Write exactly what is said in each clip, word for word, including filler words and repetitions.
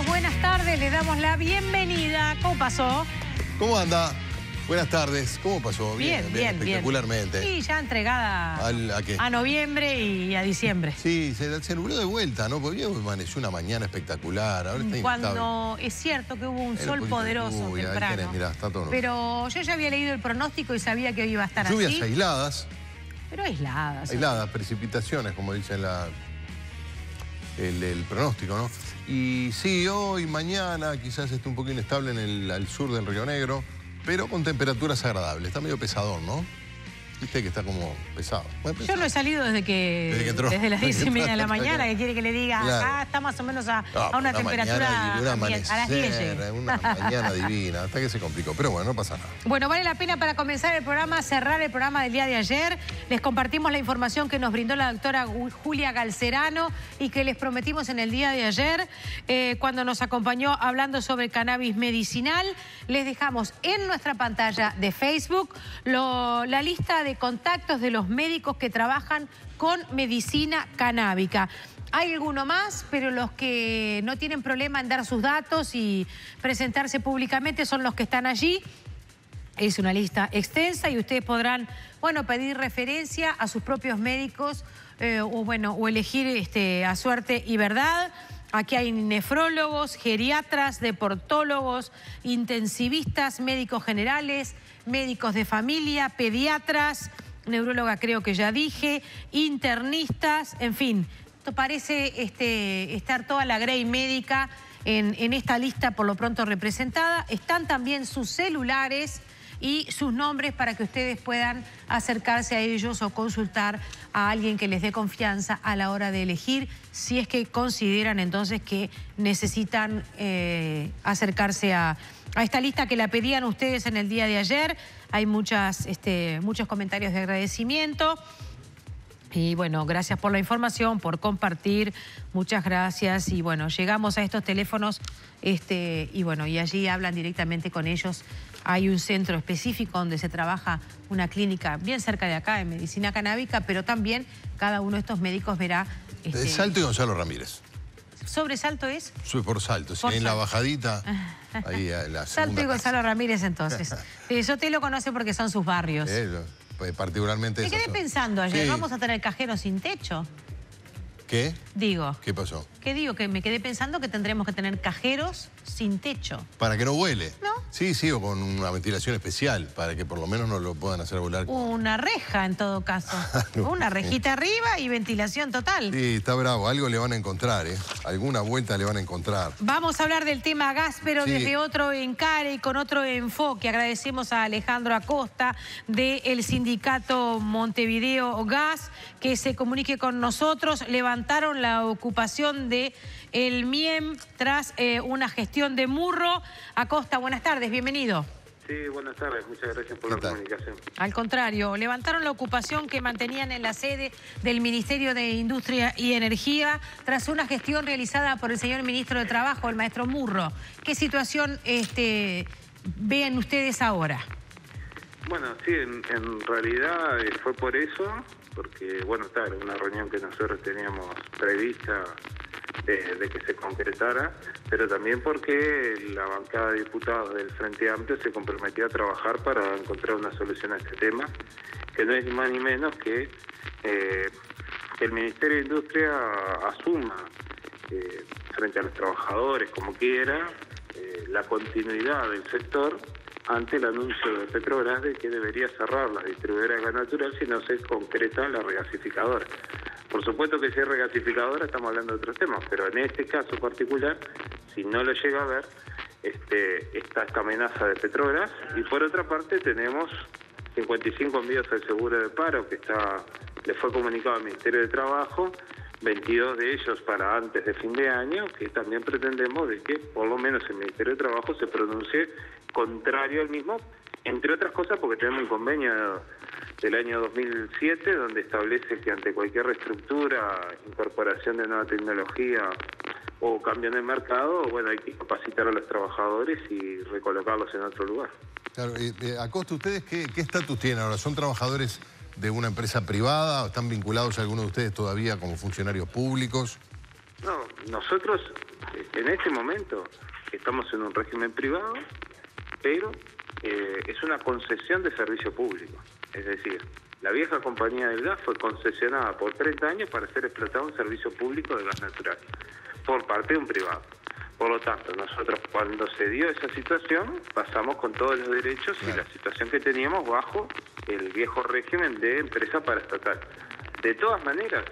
amigos, buenas tardes. Les damos la bienvenida. ¿Cómo pasó? ¿Cómo anda? Buenas tardes. ¿Cómo pasó? Bien, Bien, bien, bien. espectacularmente. Sí, ya entregada ¿Al, a qué? a noviembre y a diciembre. Sí, se, se nubló de vuelta, ¿no? Porque hoy amaneció una mañana espectacular. Ahora está Cuando es cierto que hubo un Era sol un poderoso lluvia, ahí temprano. tenés, mirá, está todo nublado. Pero yo ya había leído el pronóstico y sabía que hoy iba a estar Lluvias así. aisladas. Pero aisladas. Aisladas, precipitaciones, como dice la, el, el pronóstico, ¿no? Y sí, hoy, mañana, quizás esté un poco inestable en el al sur del Río Negro, pero con temperaturas agradables. Está medio pesadón, ¿no? Viste que está como pesado. Bueno, pesado. Yo no he salido desde que, desde, que entró, desde las diez y media de la mañana, acá. que quiere que le diga, Claro. acá está más o menos a, No, a una, una temperatura mañana, una ambiente, a las diez. amanecer, una mañana divina, hasta que se complicó. Pero bueno, no pasa nada. Bueno, vale la pena para comenzar el programa, cerrar el programa del día de ayer. Les compartimos la información que nos brindó la doctora Julia Galcerano y que les prometimos en el día de ayer, eh, cuando nos acompañó hablando sobre cannabis medicinal. Les dejamos en nuestra pantalla de Facebook lo, la lista de contactos de los médicos que trabajan con medicina canábica. Hay alguno más, pero los que no tienen problema en dar sus datos y presentarse públicamente son los que están allí. Es una lista extensa y ustedes podrán, bueno, pedir referencia a sus propios médicos eh, o, bueno, o elegir este, a suerte y verdad. Aquí hay nefrólogos, geriatras, deportólogos, intensivistas, médicos generales, médicos de familia, pediatras, neuróloga creo que ya dije, internistas, en fin. Esto parece este, estar toda la grey médica en, en esta lista por lo pronto representada. Están también sus celulares y sus nombres para que ustedes puedan acercarse a ellos o consultar a alguien que les dé confianza a la hora de elegir, si es que consideran entonces que necesitan eh, acercarse a, a esta lista que la pedían ustedes en el día de ayer. Hay muchas, este, muchos comentarios de agradecimiento. Y bueno, gracias por la información, por compartir, muchas gracias. Y bueno, llegamos a estos teléfonos este, y bueno, y allí hablan directamente con ellos. Hay un centro específico donde se trabaja una clínica bien cerca de acá, en medicina canábica, pero también cada uno de estos médicos verá... Este, Salto y Gonzalo Ramírez. ¿Sobresalto es? Sube por Salto, si Por en la Salto. bajadita, ahí a la Salto y Gonzalo casa. Ramírez entonces. Sí, yo te lo conoce porque son sus barrios. Eh, pues, particularmente Me esa quedé zona. pensando ayer, Sí. ¿vamos a tener cajero sin techo? ¿Qué? Digo. ¿Qué pasó? ¿Qué digo? Que me quedé pensando que tendremos que tener cajeros sin techo. Para que no huele. ¿No? Sí, sí, o con una ventilación especial, para que por lo menos no lo puedan hacer volar. Una reja en todo caso. Una rejita arriba y ventilación total. Sí, está bravo. Algo le van a encontrar, ¿eh? Alguna vuelta le van a encontrar. Vamos a hablar del tema gas, pero Sí. desde otro encare y con otro enfoque. Agradecemos a Alejandro Acosta del sindicato Montevideo Gas que se comunique con nosotros. Levantaron la ocupación de el M I E M tras eh, una gestión de Murro. Acosta, buenas tardes, bienvenido. Sí, buenas tardes, muchas gracias por ¿Qué la tal? comunicación. Al contrario, levantaron la ocupación que mantenían en la sede del Ministerio de Industria y Energía tras una gestión realizada por el señor ministro de Trabajo, el maestro Murro. ¿Qué situación este, ven ustedes ahora? Bueno, sí, en, en realidad eh, fue por eso, porque, bueno, está, era una reunión que nosotros teníamos prevista de, de que se concretara, pero también porque la bancada de diputados del Frente Amplio se comprometió a trabajar para encontrar una solución a este tema, que no es ni más ni menos que eh, que el Ministerio de Industria asuma eh, frente a los trabajadores, como quiera, eh, la continuidad del sector ante el anuncio de Petrobras de que debería cerrar la distribuidora de gas natural si no se concreta la regasificadora. Por supuesto que si es regasificadora estamos hablando de otros temas, pero en este caso particular, si no lo llega a ver, este, está esta amenaza de Petrobras. Y por otra parte tenemos cincuenta y cinco envíos al seguro de paro que está le fue comunicado al Ministerio de Trabajo, veintidós de ellos para antes de fin de año, que también pretendemos de que por lo menos el Ministerio de Trabajo se pronuncie contrario al mismo, entre otras cosas porque tenemos un convenio del año dos mil siete donde establece que ante cualquier reestructura, incorporación de nueva tecnología o cambio en el mercado, bueno, hay que capacitar a los trabajadores y recolocarlos en otro lugar. Claro, eh, eh, Acosta, ¿ustedes qué qué estatus tienen ahora? ¿Son trabajadores de una empresa privada o están vinculados a algunos de ustedes todavía como funcionarios públicos? No, nosotros eh, en ese momento estamos en un régimen privado, pero eh, es una concesión de servicio público. Es decir, la vieja compañía del gas fue concesionada por treinta años para ser explotada un servicio público de gas natural, por parte de un privado. Por lo tanto, nosotros cuando se dio esa situación, pasamos con todos los derechos y la situación que teníamos bajo el viejo régimen de empresa paraestatal. De todas maneras,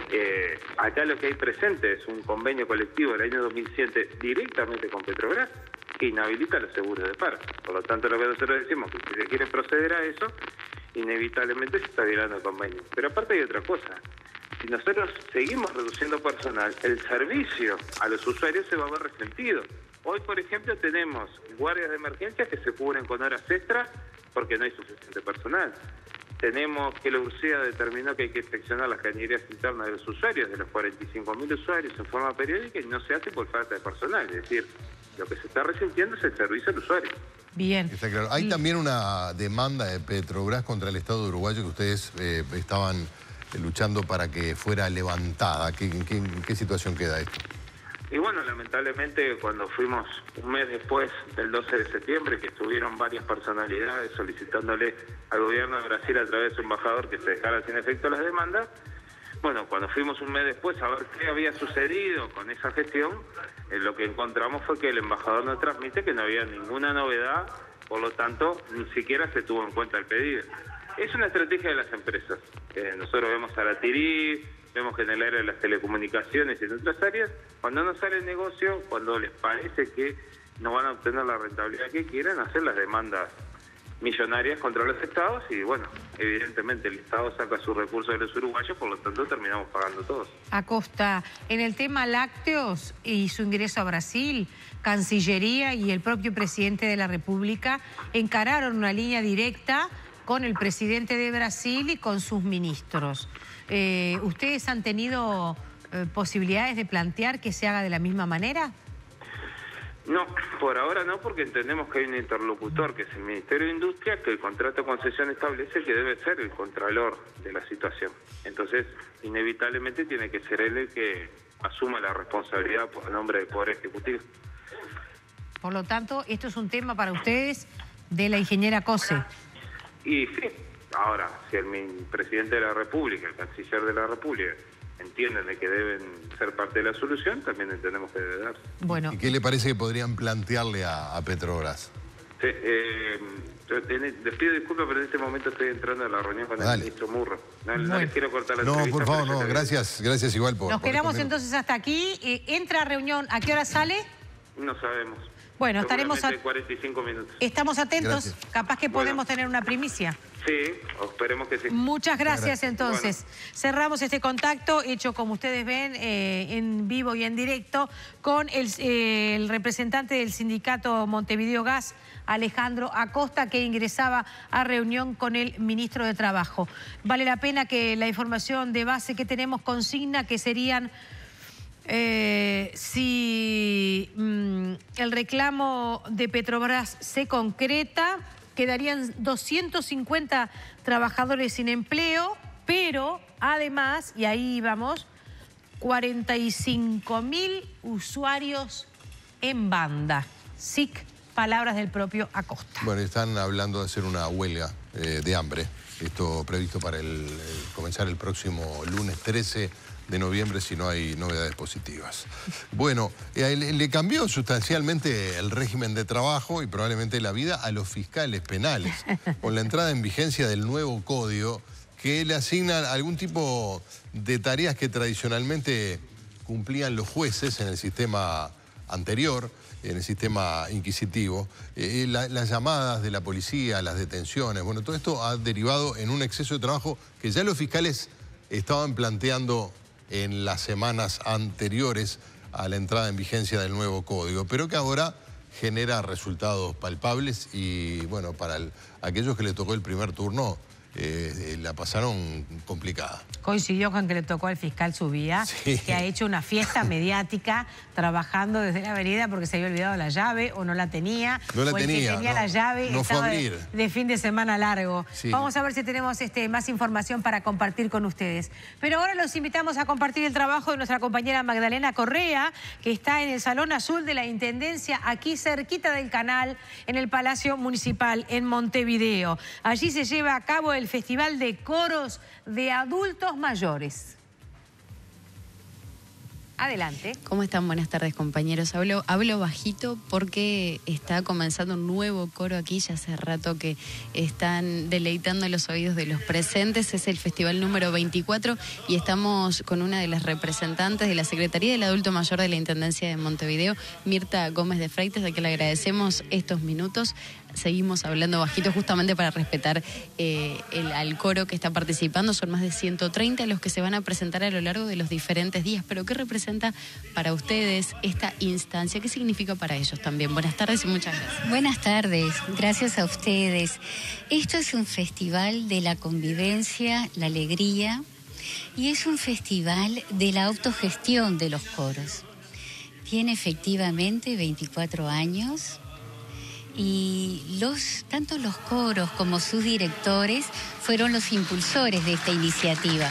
eh, acá lo que hay presente es un convenio colectivo del año dos mil siete directamente con Petrobras que inhabilita los seguros de paro. Por lo tanto, lo que nosotros decimos es que si se quiere proceder a eso, inevitablemente se está violando el convenio. Pero aparte hay otra cosa. Si nosotros seguimos reduciendo personal, el servicio a los usuarios se va a ver resentido. Hoy, por ejemplo, tenemos guardias de emergencia que se cubren con horas extras porque no hay suficiente personal. Tenemos que la U R C E A determinó que hay que inspeccionar las cañerías internas de los usuarios, de los cuarenta y cinco mil usuarios en forma periódica, y no se hace por falta de personal. Es decir, lo que se está resintiendo es el servicio al usuario. Bien. Está claro. Hay también una demanda de Petrobras contra el Estado uruguayo que ustedes eh, estaban luchando para que fuera levantada. ¿Qué, en, qué, ¿En qué situación queda esto? Y bueno, lamentablemente cuando fuimos un mes después del doce de septiembre, que estuvieron varias personalidades solicitándole al gobierno de Brasil a través de su embajador que se dejara sin efecto las demandas, bueno, cuando fuimos un mes después a ver qué había sucedido con esa gestión, eh, lo que encontramos fue que el embajador nos transmite que no había ninguna novedad, por lo tanto, ni siquiera se tuvo en cuenta el pedido. Es una estrategia de las empresas. Eh, nosotros vemos a la Tirí, vemos que en el área de las telecomunicaciones y en otras áreas, cuando no sale el negocio, cuando les parece que no van a obtener la rentabilidad que quieren, hacer las demandas millonarias contra los estados y, bueno, evidentemente el Estado saca sus recursos de los uruguayos, por lo tanto terminamos pagando todos. Acosta, en el tema lácteos y su ingreso a Brasil, Cancillería y el propio presidente de la República encararon una línea directa con el presidente de Brasil y con sus ministros. Eh, ¿Ustedes han tenido eh, posibilidades de plantear que se haga de la misma manera? No, por ahora no, porque entendemos que hay un interlocutor, que es el Ministerio de Industria, que el contrato de concesión establece que debe ser el contralor de la situación. Entonces, inevitablemente tiene que ser él el que asuma la responsabilidad por el nombre del Poder Ejecutivo. Por lo tanto, esto es un tema para ustedes de la ingeniera Cose. Y sí, ahora, si el presidente de la República, el canciller de la República, entienden de que deben ser parte de la solución, también entendemos que debe darse. Bueno. ¿Y qué le parece que podrían plantearle a, a Petrobras? Sí, eh, les pido disculpas, pero en este momento estoy entrando a la reunión con Dale. el ministro Murro. No, no Bueno. les quiero cortar la No, entrevista. por favor, pero no, ya gracias, gracias igual por... Nos por quedamos responder. entonces hasta aquí. Eh, entra a reunión, ¿a qué hora sale? No sabemos. Bueno, estaremos... Seguramente cuarenta y cinco minutos. Estamos atentos, Gracias. capaz que podemos Bueno. tener una primicia. Sí, esperemos que sí. Muchas gracias, Gracias. entonces. Bueno. Cerramos este contacto hecho, como ustedes ven, eh, en vivo y en directo con el, eh, el representante del sindicato Montevideo Gas, Alejandro Acosta, que ingresaba a reunión con el ministro de Trabajo. Vale la pena que la información de base que tenemos consigna que serían... Eh, si mm, el reclamo de Petrobras se concreta, quedarían doscientos cincuenta trabajadores sin empleo, pero además, y ahí vamos, cuarenta y cinco mil usuarios en banda. S I C, palabras del propio Acosta. Bueno, están hablando de hacer una huelga eh, de hambre. Esto previsto para el, el comenzar el próximo lunes trece de noviembre si no hay novedades positivas. Bueno, eh, le, le cambió sustancialmente el régimen de trabajo y probablemente la vida a los fiscales penales, con la entrada en vigencia del nuevo código que le asignan algún tipo de tareas que tradicionalmente cumplían los jueces en el sistema anterior, en el sistema inquisitivo, eh, la, las llamadas de la policía, las detenciones, bueno, todo esto ha derivado en un exceso de trabajo que ya los fiscales estaban planteando en las semanas anteriores a la entrada en vigencia del nuevo código, pero que ahora genera resultados palpables y, bueno, para el, aquellos que le tocó el primer turno, eh, la pasaron complicada. Coincidió con que le tocó al fiscal Subía, sí, que ha hecho una fiesta mediática trabajando desde la avenida porque se había olvidado la llave o no la tenía. No la o el tenía, que tenía no, la llave no estaba fue a abrir. De, de fin de semana largo. Sí. Vamos a ver si tenemos este, más información para compartir con ustedes. Pero ahora los invitamos a compartir el trabajo de nuestra compañera Magdalena Correa, que está en el Salón Azul de la Intendencia, aquí cerquita del canal, en el Palacio Municipal, en Montevideo. Allí se lleva a cabo el Festival de Coros de Adultos Mayores. Adelante. ¿Cómo están? Buenas tardes, compañeros. Hablo, hablo bajito porque está comenzando un nuevo coro aquí. Ya hace rato que están deleitando los oídos de los presentes. Es el festival número veinticuatro y estamos con una de las representantes de la Secretaría del Adulto Mayor de la Intendencia de Montevideo, Mirta Gómez de Freites, a quien le agradecemos estos minutos. Seguimos hablando bajito justamente para respetar eh, el, al coro que está participando. Son más de ciento treinta los que se van a presentar a lo largo de los diferentes días. Pero ¿qué representa para ustedes esta instancia? ¿Qué significa para ellos también? Buenas tardes y muchas gracias. Buenas tardes, gracias a ustedes. Esto es un festival de la convivencia, la alegría, y es un festival de la autogestión de los coros. Tiene efectivamente veinticuatro años. Y los, tanto los coros como sus directores fueron los impulsores de esta iniciativa.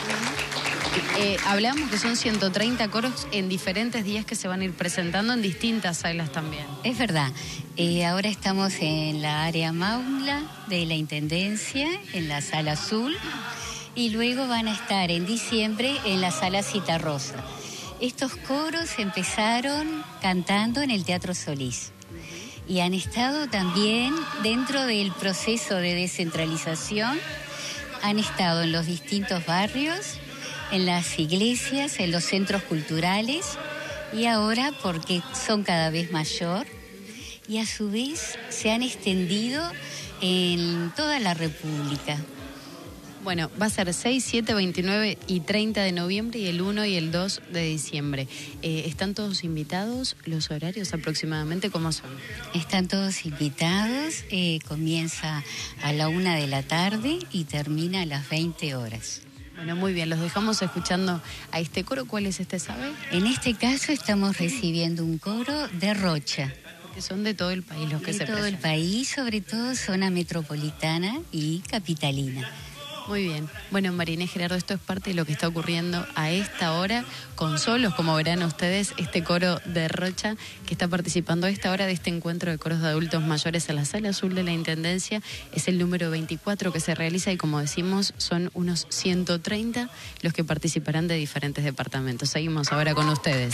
Eh, hablamos que son ciento treinta coros en diferentes días que se van a ir presentando en distintas salas también. Es verdad. Eh, ahora estamos en la área Maula de la Intendencia, en la Sala Azul, y luego van a estar en diciembre en la Sala Citarrosa. Estos coros empezaron cantando en el Teatro Solís. Y han estado también dentro del proceso de descentralización, han estado en los distintos barrios, en las iglesias, en los centros culturales, y ahora, porque son cada vez mayor, y a su vez se han extendido en toda la República. Bueno, va a ser seis, siete, veintinueve y treinta de noviembre y el uno y el dos de diciembre. Eh, ¿Están todos invitados? ¿Los horarios aproximadamente cómo son? Están todos invitados. Eh, comienza a la una de la tarde y termina a las veinte horas. Bueno, muy bien. Los dejamos escuchando a este coro. ¿Cuál es este, sabe? En este caso estamos recibiendo un coro de Rocha. Que son de todo el país los que se presentan. De todo el país, sobre todo zona metropolitana y capitalina. Muy bien. Bueno, María Inés, Gerardo, esto es parte de lo que está ocurriendo a esta hora con solos, como verán ustedes, este coro de Rocha que está participando a esta hora de este encuentro de coros de adultos mayores en la Sala Azul de la Intendencia. Es el número veinticuatro que se realiza y, como decimos, son unos ciento treinta los que participarán de diferentes departamentos. Seguimos ahora con ustedes.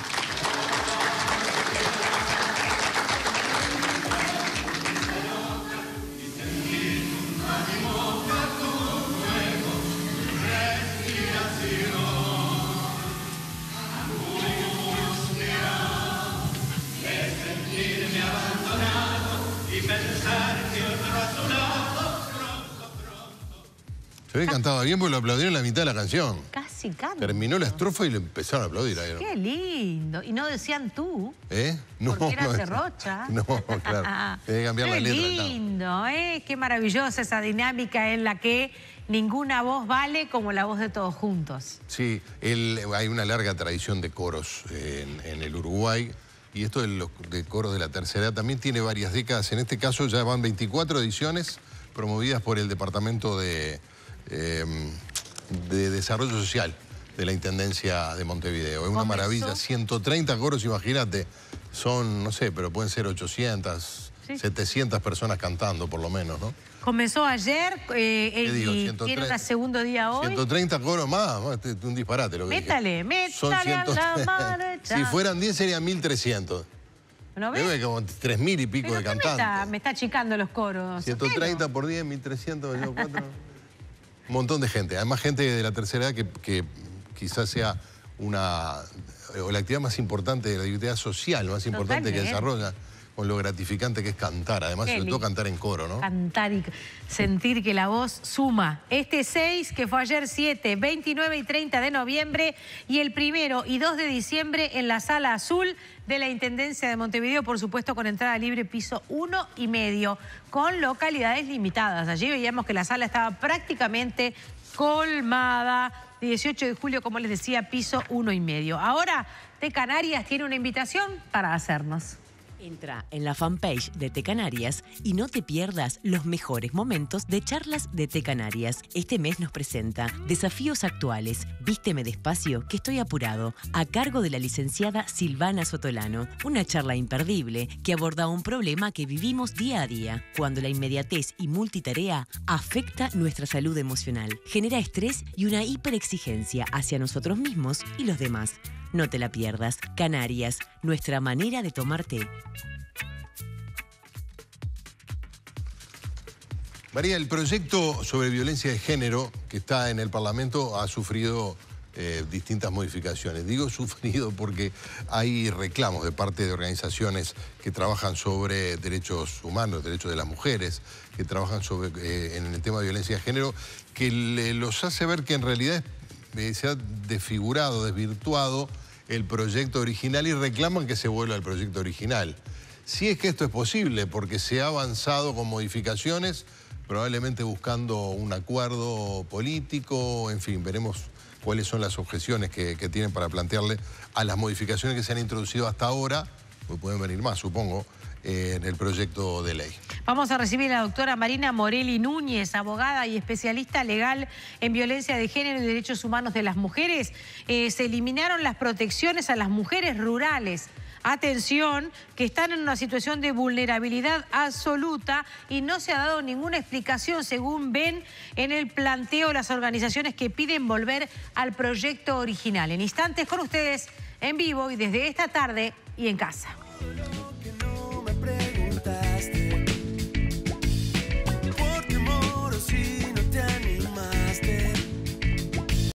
Se ve que cantaba bien porque lo aplaudieron en la mitad de la canción. Casi canta. Terminó la estrofa y le empezaron a aplaudir ahí, ¿no? Qué lindo. Y no decían tú. ¿Eh? No, porque eras no, de Rocha. No, claro. Tiene que cambiar Qué la letra. Qué lindo, ¿eh? Qué maravillosa esa dinámica en la que ninguna voz vale como la voz de todos juntos. Sí, el, hay una larga tradición de coros en, en el Uruguay. Y esto de los de coros de la tercera edad también tiene varias décadas. En este caso ya van veinticuatro ediciones promovidas por el Departamento de, eh, de Desarrollo Social de la Intendencia de Montevideo. Es una maravilla. ciento treinta coros, imagínate. Son, no sé, pero pueden ser ochocientas, sí. setecientas personas cantando por lo menos, ¿no? Comenzó ayer eh, ¿Qué digo? y ciento treinta, tiene un segundo día hoy. ciento treinta coros más, este es un disparate lo que Métale, dije. métale a la marcha. Si fueran diez serían mil trescientos. ¿No ves? Debe como tres mil y pico Pero de ¿qué cantantes. Me está, me está achicando los coros. ciento treinta por diez, mil trescientos, cuatro. Un montón de gente. Además, gente de la tercera edad que, que quizás sea una... o la actividad más importante, la actividad social más importante Totalmente. que desarrolla con lo gratificante que es cantar. Además, Qué sobre todo cantar en coro, ¿no? Cantar y sentir que la voz suma. Este seis, que fue ayer siete, veintinueve y treinta de noviembre, y el primero y dos de diciembre en la Sala Azul de la Intendencia de Montevideo, por supuesto con entrada libre, piso uno y medio, con localidades limitadas. Allí veíamos que la sala estaba prácticamente colmada. dieciocho de julio, como les decía, piso uno y medio. Ahora, Té Canarias tiene una invitación para hacernos. Entra en la fanpage de Té Canarias y no te pierdas los mejores momentos de charlas de Té Canarias. Este mes nos presenta Desafíos Actuales, Vísteme Despacio, que estoy apurado, a cargo de la licenciada Silvana Sotolano. Una charla imperdible que aborda un problema que vivimos día a día, cuando la inmediatez y multitarea afecta nuestra salud emocional, genera estrés y una hiperexigencia hacia nosotros mismos y los demás. No te la pierdas. Canarias, nuestra manera de tomar té. María, el proyecto sobre violencia de género que está en el Parlamento ha sufrido eh, distintas modificaciones. Digo sufrido porque hay reclamos de parte de organizaciones que trabajan sobre derechos humanos, derechos de las mujeres, que trabajan sobre, eh, en el tema de violencia de género, que le, los hace ver que en realidad eh, se ha desfigurado, desvirtuado el proyecto original y reclaman que se vuelva al proyecto original. Si es que esto es posible, porque se ha avanzado con modificaciones, probablemente buscando un acuerdo político, en fin, veremos cuáles son las objeciones que, que tienen para plantearle a las modificaciones que se han introducido hasta ahora, pues pueden venir más, supongo, eh, en el proyecto de ley. Vamos a recibir a la doctora Marina Morelli Núñez, abogada y especialista legal en violencia de género y derechos humanos de las mujeres. Eh, se eliminaron las protecciones a las mujeres rurales. Atención, que están en una situación de vulnerabilidad absoluta y no se ha dado ninguna explicación, según ven en el planteo de las organizaciones que piden volver al proyecto original. En instantes con ustedes, en vivo y desde esta tarde y en casa. Lo que no me preguntaste.